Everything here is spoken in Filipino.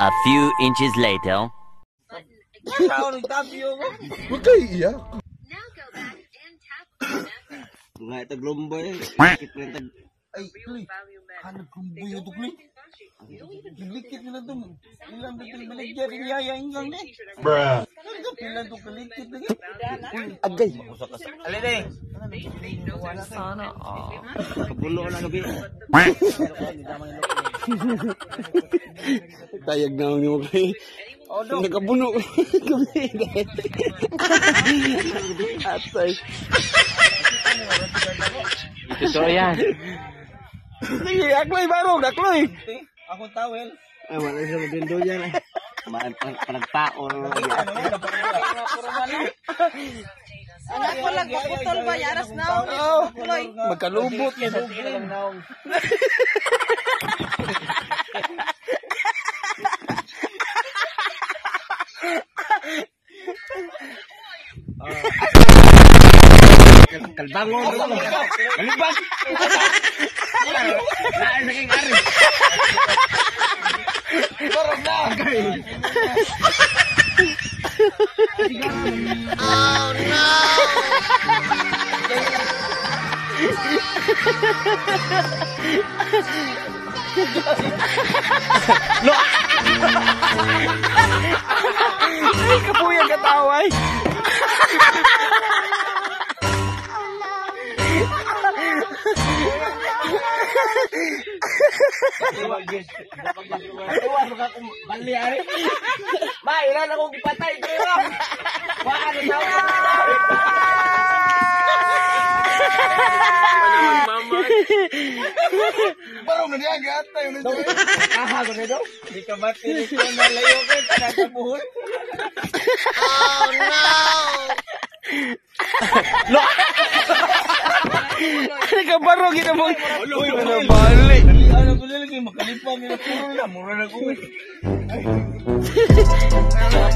A few inches later. Huwag kayo iyak. Nga ito glomboy. Ay, Kloy. Hanap glomboy ito, Kloy. Gilikit nila ito. Ilang bitil baligya rin yayain lang eh. Bruh. Pilan ito kalikit na Agay. Alin eh. Sana. Kabulo na gabi. Tayag na ako kay. Nakabuno. Gabi. Atay. Totoo yan. Sige, akloy barong, akloy. Ako tawel. Ay, wala siya mabindo yan eh. Panagpao. Anak ko lang paputol ba? Yaras na ako. Kloy. Magkalubot. Kalbangon. Kalibas. Lain sa king ari. Barong na. Oh no! No! Ay, kapuyang kataway. Bali ari. Ba, ilan akong ipatay pero. Paano tawo? Barong na diyan, gatay. Aha ko nito. Di ka mati ko na layo ko sa buhol. Oh no! No! Ano ka barong kita mo? Uy, ano bali? Ano ko lagi makalipang ni puro na mura na ko.